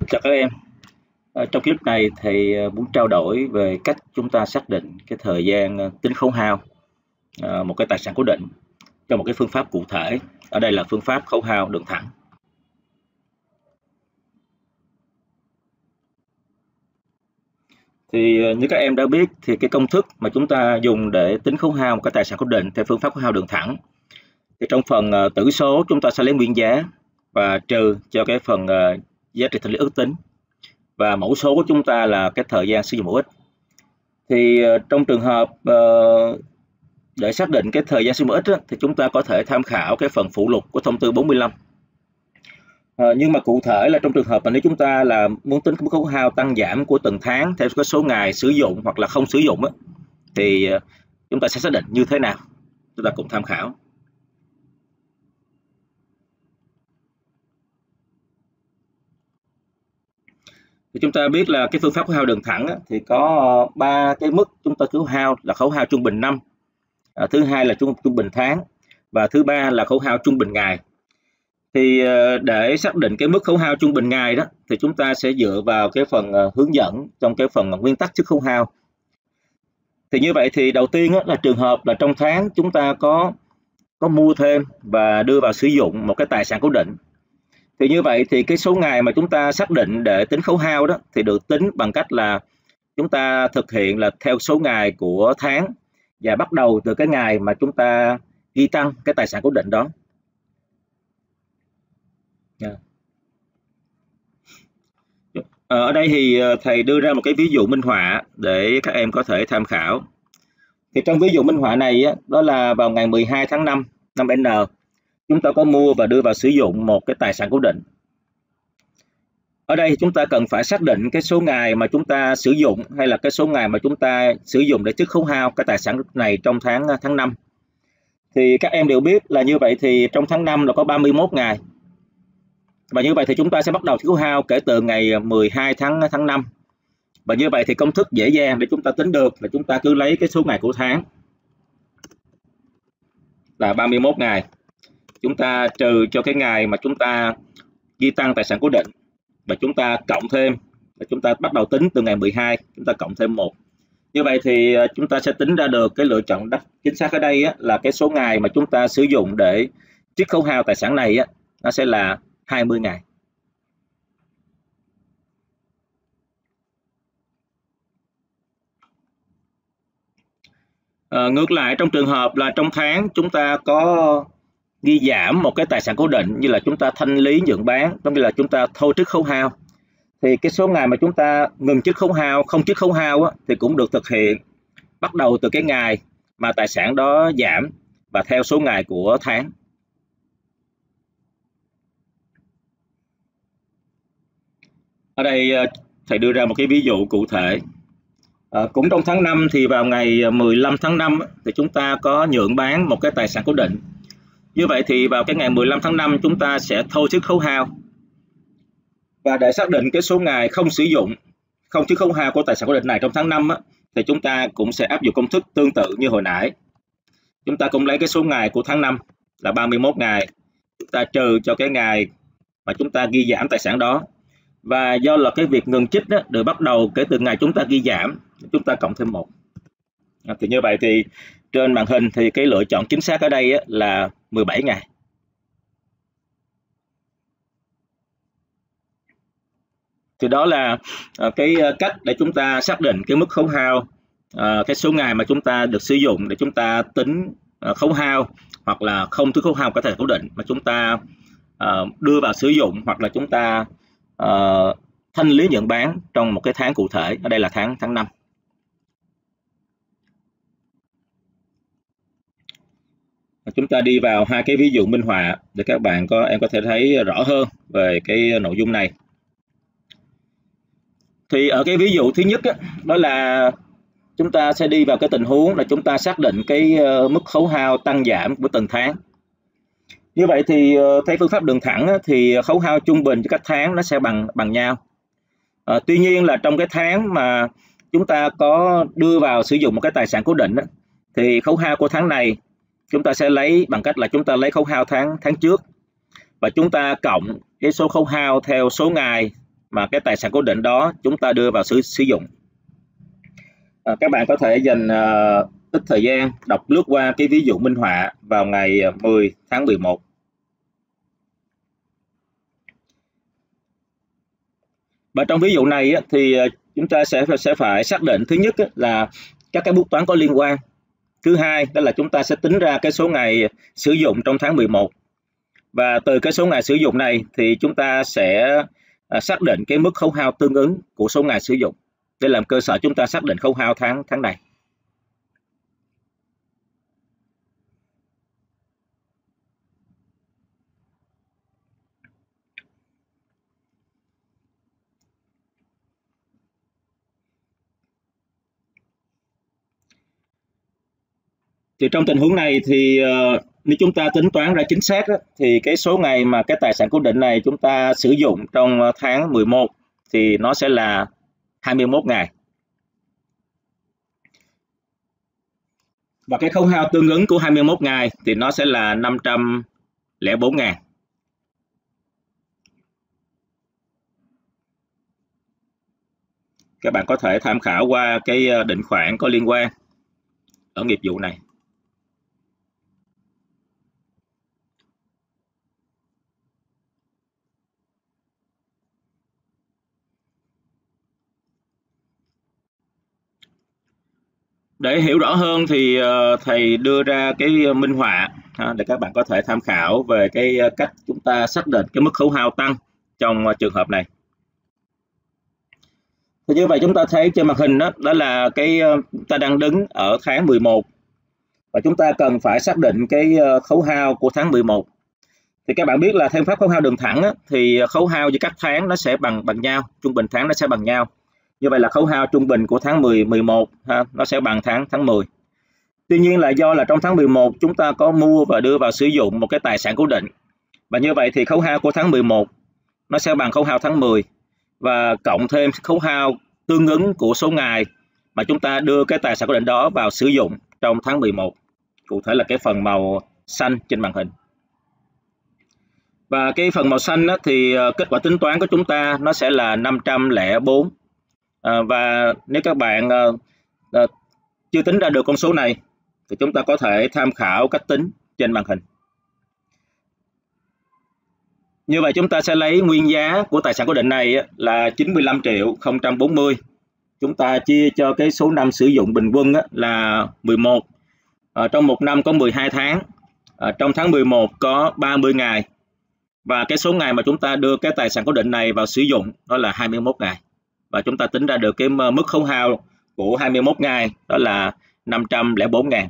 Chào các em. Trong clip này thầy muốn trao đổi về cách chúng ta xác định cái thời gian tính khấu hao một cái tài sản cố định cho một cái phương pháp cụ thể. Ở đây là phương pháp khấu hao đường thẳng. Thì như các em đã biết thì cái công thức mà chúng ta dùng để tính khấu hao một cái tài sản cố định theo phương pháp khấu hao đường thẳng, thì trong phần tử số chúng ta sẽ lấy nguyên giá và trừ cho cái phần giá trị thanh lý ước tính, và mẫu số của chúng ta là cái thời gian sử dụng mẫu ích. Thì trong trường hợp để xác định cái thời gian sử dụng mẫu ích thì chúng ta có thể tham khảo cái phần phụ lục của thông tư 45. Nhưng mà cụ thể là trong trường hợp mà nếu chúng ta là muốn tính mức khấu hao tăng giảm của từng tháng theo cái số ngày sử dụng hoặc là không sử dụng thì chúng ta sẽ xác định như thế nào, chúng ta cùng tham khảo. Thì chúng ta biết là cái phương pháp khấu hao đường thẳng thì có 3 cái mức chúng ta khấu hao, là khấu hao trung bình năm, thứ hai là trung bình tháng, và thứ ba là khấu hao trung bình ngày. Thì để xác định cái mức khấu hao trung bình ngày đó thì chúng ta sẽ dựa vào cái phần hướng dẫn trong cái phần nguyên tắc trước khấu hao. Thì như vậy thì đầu tiên là trường hợp là trong tháng chúng ta có mua thêm và đưa vào sử dụng một cái tài sản cố định. Thì như vậy thì cái số ngày mà chúng ta xác định để tính khấu hao đó thì được tính bằng cách là chúng ta thực hiện là theo số ngày của tháng và bắt đầu từ cái ngày mà chúng ta ghi tăng cái tài sản cố định đó. Ở đây thì thầy đưa ra một cái ví dụ minh họa để các em có thể tham khảo. Thì trong ví dụ minh họa này đó là vào ngày 12 tháng 5 năm N, chúng ta có mua và đưa vào sử dụng một cái tài sản cố định. Ở đây chúng ta cần phải xác định cái số ngày mà chúng ta sử dụng hay là cái số ngày mà chúng ta sử dụng để trước khấu hao cái tài sản này trong tháng 5. Thì các em đều biết là như vậy thì trong tháng 5 là có 31 ngày. Và như vậy thì chúng ta sẽ bắt đầu khấu hao kể từ ngày 12 tháng 5. Và như vậy thì công thức dễ dàng để chúng ta tính được là chúng ta cứ lấy cái số ngày của tháng là 31 ngày. Chúng ta trừ cho cái ngày mà chúng ta ghi tăng tài sản cố định, và chúng ta cộng thêm, và chúng ta bắt đầu tính từ ngày 12, chúng ta cộng thêm 1. Như vậy thì chúng ta sẽ tính ra được cái lựa chọn đáp chính xác ở đây là cái số ngày mà chúng ta sử dụng để trước khấu hao tài sản này nó sẽ là 20 ngày. Ngược lại, trong trường hợp là trong tháng chúng ta có ghi giảm một cái tài sản cố định như là chúng ta thanh lý nhượng bán, giống như là chúng ta thôi trước khấu hao, thì cái số ngày mà chúng ta ngừng trước khấu hao, không trước khấu hao thì cũng được thực hiện bắt đầu từ cái ngày mà tài sản đó giảm và theo số ngày của tháng. Ở đây thầy đưa ra một cái ví dụ cụ thể. Cũng trong tháng 5 thì vào ngày 15 tháng 5 thì chúng ta có nhượng bán một cái tài sản cố định. Như vậy thì vào cái ngày 15 tháng 5 chúng ta sẽ thôi trước khấu hao. Và để xác định cái số ngày không sử dụng, không trước khấu hao của tài sản cố định này trong tháng 5 thì chúng ta cũng sẽ áp dụng công thức tương tự như hồi nãy. Chúng ta cũng lấy cái số ngày của tháng 5 là 31 ngày, chúng ta trừ cho cái ngày mà chúng ta ghi giảm tài sản đó. Và do là cái việc ngừng trích được bắt đầu kể từ ngày chúng ta ghi giảm, chúng ta cộng thêm 1. Thì như vậy thì trên màn hình thì cái lựa chọn chính xác ở đây là 17 ngày. Thì đó là cái cách để chúng ta xác định cái mức khấu hao, cái số ngày mà chúng ta được sử dụng để chúng ta tính khấu hao hoặc là không trước khấu hao cái tài sản cố định mà chúng ta đưa vào sử dụng hoặc là chúng ta thanh lý nhượng bán trong một cái tháng cụ thể. Ở đây là tháng 5. Chúng ta đi vào hai cái ví dụ minh họa để các bạn có thể thấy rõ hơn về cái nội dung này. Thì ở cái ví dụ thứ nhất đó là chúng ta sẽ đi vào cái tình huống là chúng ta xác định cái mức khấu hao tăng giảm của từng tháng. Như vậy thì theo phương pháp đường thẳng thì khấu hao trung bình cho các tháng nó sẽ bằng nhau. Tuy nhiên là trong cái tháng mà chúng ta có đưa vào sử dụng một cái tài sản cố định thì khấu hao của tháng này chúng ta sẽ lấy bằng cách là chúng ta lấy khấu hao tháng trước và chúng ta cộng cái số khấu hao theo số ngày mà cái tài sản cố định đó chúng ta đưa vào sử dụng. Các bạn có thể dành ít thời gian đọc lướt qua cái ví dụ minh họa vào ngày 10 tháng 11. Và trong ví dụ này thì chúng ta sẽ phải xác định thứ nhất là các cái bút toán có liên quan. Thứ hai đó là chúng ta sẽ tính ra cái số ngày sử dụng trong tháng 11. Và từ cái số ngày sử dụng này thì chúng ta sẽ xác định cái mức khấu hao tương ứng của số ngày sử dụng để làm cơ sở chúng ta xác định khấu hao tháng này. Thì trong tình huống này thì nếu chúng ta tính toán ra chính xác thì cái số ngày mà cái tài sản cố định này chúng ta sử dụng trong tháng 11 thì nó sẽ là 21 ngày. Và cái khấu hao tương ứng của 21 ngày thì nó sẽ là 504.000. Các bạn có thể tham khảo qua cái định khoản có liên quan ở nghiệp vụ này. Để hiểu rõ hơn thì thầy đưa ra cái minh họa để các bạn có thể tham khảo về cái cách chúng ta xác định cái mức khấu hao tăng trong trường hợp này. Thì như vậy chúng ta thấy trên màn hình đó là cái ta đang đứng ở tháng 11 và chúng ta cần phải xác định cái khấu hao của tháng 11. Thì các bạn biết là theo pháp khấu hao đường thẳng thì khấu hao giữa các tháng nó sẽ bằng nhau, trung bình tháng nó sẽ bằng nhau. Như vậy là khấu hao trung bình của tháng 11 nó sẽ bằng tháng 10. Tuy nhiên là do là trong tháng 11 chúng ta có mua và đưa vào sử dụng một cái tài sản cố định. Và như vậy thì khấu hao của tháng 11 nó sẽ bằng khấu hao tháng 10 và cộng thêm khấu hao tương ứng của số ngày mà chúng ta đưa cái tài sản cố định đó vào sử dụng trong tháng 11. Cụ thể là cái phần màu xanh trên màn hình. Và cái phần màu xanh thì kết quả tính toán của chúng ta nó sẽ là 504. Và nếu các bạn chưa tính ra được con số này thì chúng ta có thể tham khảo cách tính trên màn hình. Như vậy chúng ta sẽ lấy nguyên giá của tài sản cố định này là 95.040.000. Chúng ta chia cho cái số năm sử dụng bình quân là 11. Trong một năm có 12 tháng. Trong tháng 11 có 30 ngày. Và cái số ngày mà chúng ta đưa cái tài sản cố định này vào sử dụng đó là 21 ngày. Và chúng ta tính ra được cái mức khấu hao của 21 ngày đó là 504.000.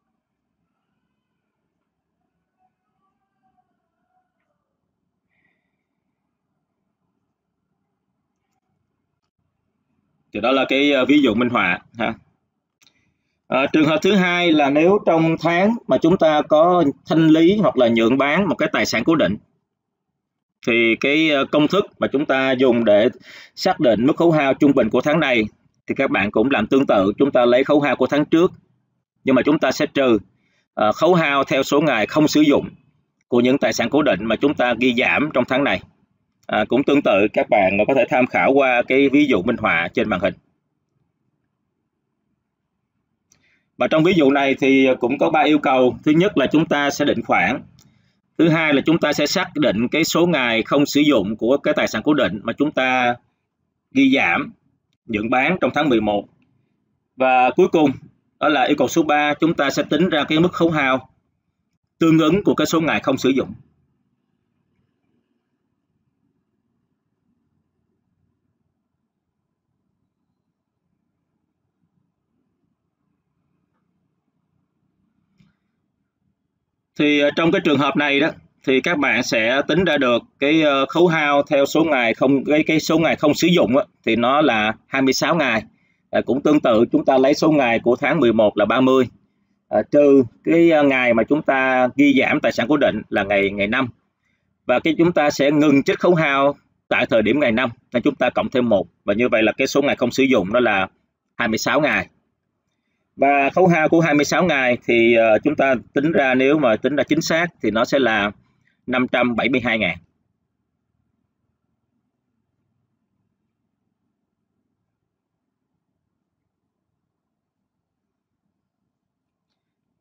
Thì đó là cái ví dụ minh họa ha. Trường hợp thứ hai là nếu trong tháng mà chúng ta có thanh lý hoặc là nhượng bán một cái tài sản cố định thì cái công thức mà chúng ta dùng để xác định mức khấu hao trung bình của tháng này thì các bạn cũng làm tương tự. Chúng ta lấy khấu hao của tháng trước nhưng mà chúng ta sẽ trừ khấu hao theo số ngày không sử dụng của những tài sản cố định mà chúng ta ghi giảm trong tháng này. Cũng tương tự, các bạn có thể tham khảo qua cái ví dụ minh họa trên màn hình. Và trong ví dụ này thì cũng có 3 yêu cầu. Thứ nhất là chúng ta sẽ định khoản. Thứ hai là chúng ta sẽ xác định cái số ngày không sử dụng của cái tài sản cố định mà chúng ta ghi giảm, nhượng bán trong tháng 11. Và cuối cùng đó là yêu cầu số 3, chúng ta sẽ tính ra cái mức khấu hao tương ứng của cái số ngày không sử dụng. Thì trong cái trường hợp này đó thì các bạn sẽ tính ra được cái khấu hao theo số ngày không, cái số ngày không sử dụng thì nó là 26 ngày. Cũng tương tự, chúng ta lấy số ngày của tháng 11 là 30, trừ cái ngày mà chúng ta ghi giảm tài sản cố định là ngày 5. Và cái chúng ta sẽ ngừng trích khấu hao tại thời điểm ngày 5, nên chúng ta cộng thêm 1. Và như vậy là cái số ngày không sử dụng đó là 26 ngày. Và khấu hao của 26 ngày thì chúng ta tính ra, nếu mà tính ra chính xác thì nó sẽ là 572.000.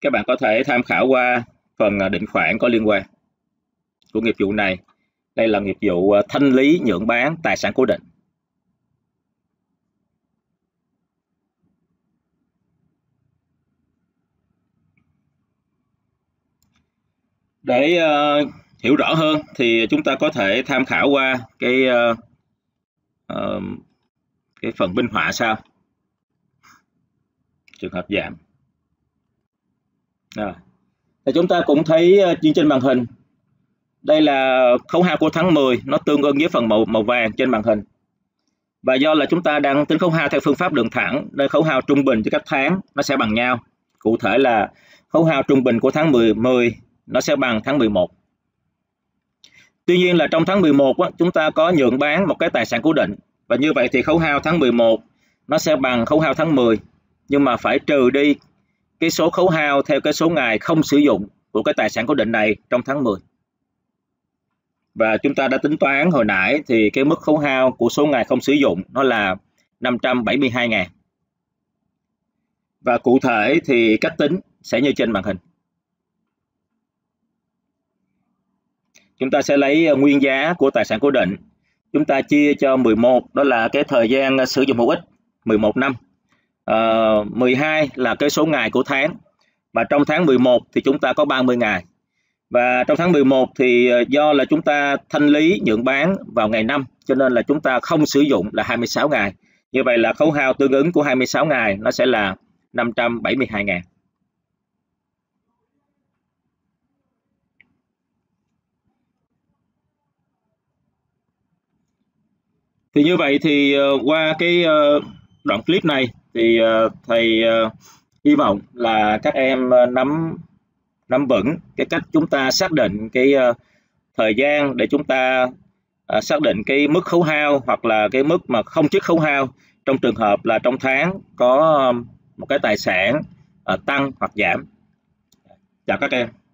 các bạn có thể tham khảo qua phần định khoản có liên quan của nghiệp vụ này. Đây là nghiệp vụ thanh lý nhượng bán tài sản cố định. Để hiểu rõ hơn thì chúng ta có thể tham khảo qua cái phần minh họa sau. Trường hợp giảm. Thì chúng ta cũng thấy trên màn hình, đây là khấu hao của tháng 10, nó tương ứng với phần màu vàng trên màn hình. Và do là chúng ta đang tính khấu hao theo phương pháp đường thẳng, nên khấu hao trung bình cho các tháng nó sẽ bằng nhau. Cụ thể là khấu hao trung bình của tháng 10 nó sẽ bằng tháng 11. Tuy nhiên là trong tháng 11 chúng ta có nhượng bán một cái tài sản cố định, và như vậy thì khấu hao tháng 11 nó sẽ bằng khấu hao tháng 10, nhưng mà phải trừ đi cái số khấu hao theo cái số ngày không sử dụng của cái tài sản cố định này trong tháng 10. Và chúng ta đã tính toán hồi nãy thì cái mức khấu hao của số ngày không sử dụng nó là 572.000. Và cụ thể thì cách tính sẽ như trên màn hình. Chúng ta sẽ lấy nguyên giá của tài sản cố định. Chúng ta chia cho 11, đó là cái thời gian sử dụng hữu ích, 11 năm. 12 là cái số ngày của tháng. Và trong tháng 11 thì chúng ta có 30 ngày. Và trong tháng 11 thì do là chúng ta thanh lý nhượng bán vào ngày 5, cho nên là chúng ta không sử dụng là 26 ngày. Như vậy là khấu hao tương ứng của 26 ngày nó sẽ là 572.000. Thì như vậy thì qua cái đoạn clip này thì thầy hy vọng là các em nắm vững cái cách chúng ta xác định cái thời gian để chúng ta xác định cái mức khấu hao hoặc là cái mức mà không trích khấu hao trong trường hợp là trong tháng có một cái tài sản tăng hoặc giảm. Chào các em.